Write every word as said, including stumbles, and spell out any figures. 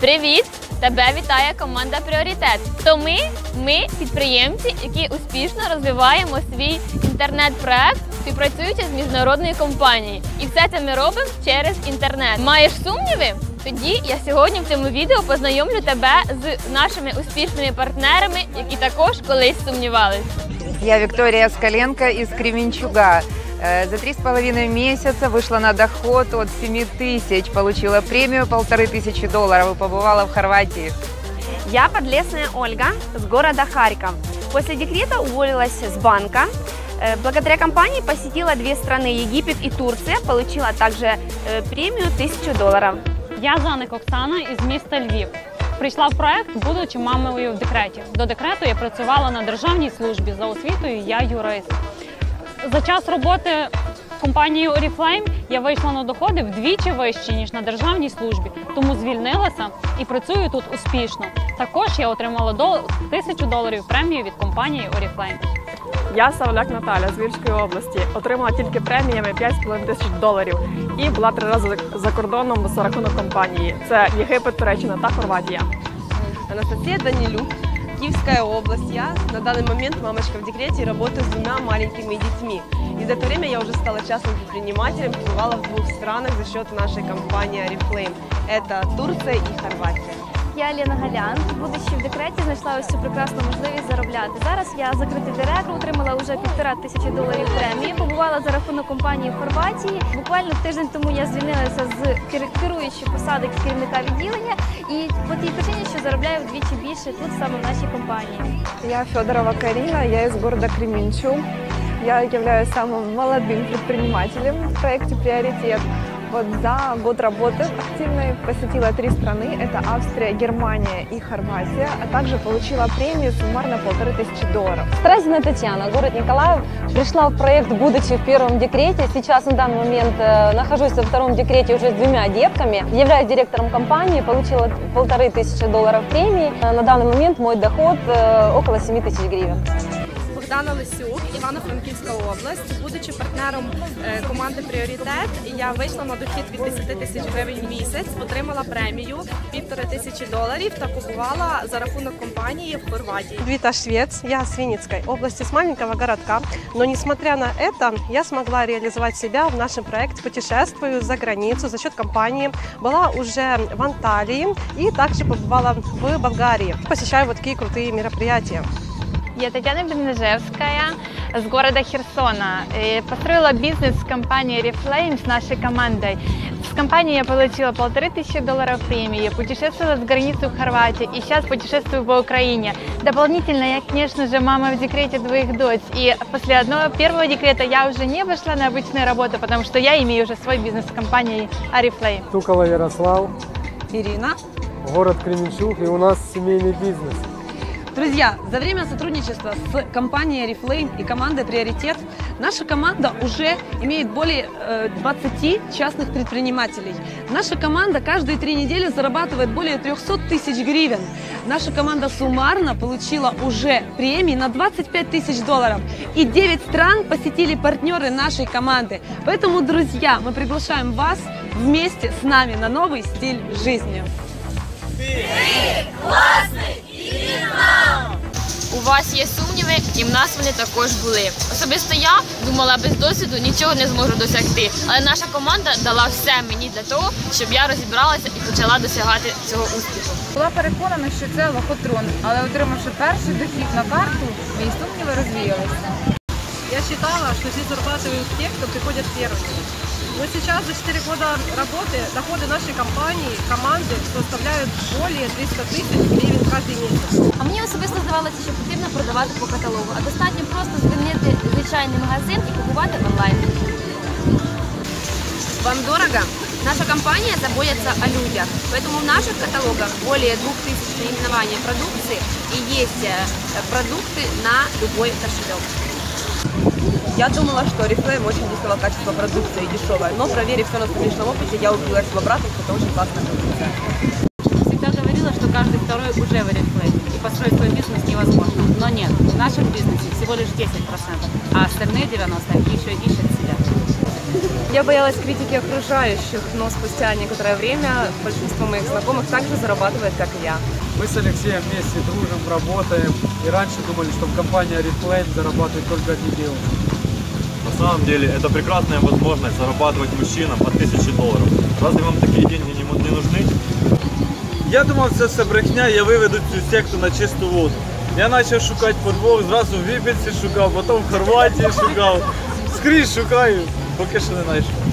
Привіт! Тебе вітає команда «Пріоритет». То ми, ми підприємці, які успішно розвиваємо свій інтернет-проект, співпрацюючи з міжнародною компанією. І все це ми робимо через інтернет. Маєш сумніви? Тоді я сьогодні в цьому відео познайомлю тебе з нашими успішними партнерами, які також колись сумнівались. Я Виктория Скаленко из Кременчуга. За три с половиной месяца вышла на доход от семи тысяч, получила премию полторы тысячи долларов и побывала в Хорватии. Я Подлесная Ольга с города Харьков. После декрета уволилась с банка. Благодаря компании посетила две страны, Египет и Турция, получила также премию тысячу долларов. Я Заник Оксана із міста Львів. Прийшла в проект, будучи мамою в декреті. До декрету я працювала на державній службі, за освітою я юрист. За час роботи в компанії Oriflame я вийшла на доходи вдвічі вищі, ніж на державній службі, тому звільнилася і працюю тут успішно. Також я отримала до тисячу доларів премію від компанії Oriflame. Я Савляк Наталя з Львівської області. Отримала тільки преміями п'ять з половиною тисяч доларів і була три рази за кордоном за рахунок компанії. Це Єгипет, Туреччина та Хорватія. Анастасия Данилюк, Киевская область. Я на данный момент мамочка в декрете и работаю с двумя маленькими детьми. И за это время я уже стала частным предпринимателем, побывала в двух странах за счет нашей компании Oriflame. Это Турция и Хорватия. Я Лена Галян, будучи в декреті, знайшла ось цю прекрасну можливість заробляти. Зараз я закритий директор, отримала вже півтора тисячі доларів премії, побувала за рахунок компанії в Хорватії. Буквально тиждень тому я звільнилася з керуючої посади керівника відділення і по тій причині, що заробляю вдвічі більше тут, саме в нашій компанії. Я Федорова Карина, я из города Кременчуг. Я являюсь самым молодым предпринимателем в проекте «Приоритет». Вот за год работы активной посетила три страны. Это Австрия, Германия и Хорватия. А также получила премию суммарно полторы тысячи долларов. Стразина Татьяна, город Николаев. Пришла в проект, будучи в первом декрете. Сейчас на данный момент э, нахожусь во втором декрете уже с двумя детками. Являюсь директором компании, получила полторы тысячи долларов премии. На данный момент мой доход э, около семи тысяч гривен. Богдана Лисюк, Івано-Франківська область. Будучи партнером команди «Пріоритет», я вийшла на дохід від десяти тисяч гривень в місяць, отримала премію півтори тисячі доларів та побувала за рахунок компанії в Хорватії. Вита Швец, я с Винницкой области, с маленького городка. Но несмотря на это, я смогла реализовать себя в нашем проекте. Путешествую за границу за счет компании. Была уже в Анталии и также побывала в Болгарии. Посещаю вот такие крутые мероприятия. Я Татьяна Бенежевская с города Херсона. Построила бизнес с компанией Oriflame, с нашей командой. С компанией я получила полторы тысячи долларов премии, путешествовала с границей в Хорватии и сейчас путешествую по Украине. Дополнительно я, конечно же, мама в декрете двоих дочь. И после одного первого декрета я уже не вышла на обычную работу, потому что я имею уже свой бизнес с компанией Oriflame. Тукова Ярослав, Ирина, город Кременчуг, и у нас семейный бизнес. Друзья, за время сотрудничества с компанией Oriflame и командой «Приоритет» наша команда уже имеет более двадцати частных предпринимателей. Наша команда каждые три недели зарабатывает более трёхсот тысяч гривен. Наша команда суммарно получила уже премии на двадцать пять тысяч долларов. И девять стран посетили партнеры нашей команды. Поэтому, друзья, мы приглашаем вас вместе с нами на новый стиль жизни. Ти класний! У вас є сумніви, і в нас вони також були. Особисто я думала, без досвіду нічого не зможу досягти, але наша команда дала все мені для того, щоб я розібралася і почала досягати цього успіху. Була переконана, що це лохотрон, але отримавши перший дохід на карту, мої сумніви розвіялися. Я считала, что здесь зарабатывают те, кто приходят первыми. Но сейчас за четыре года работы доходы нашей компании, команды составляют более трёхсот тысяч гривен каждый месяц. А мені особисто здавалося, що потрібно продавати по каталогу, а достатньо просто звільнити звичайний магазин і купувати онлайн. Вам дорого? Наша компания заботится о людях, поэтому в наших каталогах более двух тысяч наименований продукции и есть продукты на любой кошелек. Я думала, что Oriflame очень низкого качества продукции и дешевая, но проверив все на своем личном опыте, я убедилась в обратном, что это очень классная продукция. Всегда говорила, что каждый второй уже в Oriflame, и построить свой бизнес невозможно. Но нет, в нашем бизнесе всего лишь десять процентов, а остальные девяносто процентов еще ищут себя. Я боялась критики окружающих, но спустя некоторое время большинство моих знакомых также зарабатывает, как и я. Мы с Алексеем вместе дружим, работаем. И раньше думали, что в компании Oriflame зарабатывают только одни девушки. На самом деле, это прекрасная возможность зарабатывать мужчинам по тысяче долларов. Разве вам такие деньги не, не нужны? Я думав, це все брехня, я виведу цю секту на чисту воду. Я почав шукати подвох, зразу в Вібельці шукав, потім в Хорватії шукав. Скрізь шукаю, поки що не знайшов.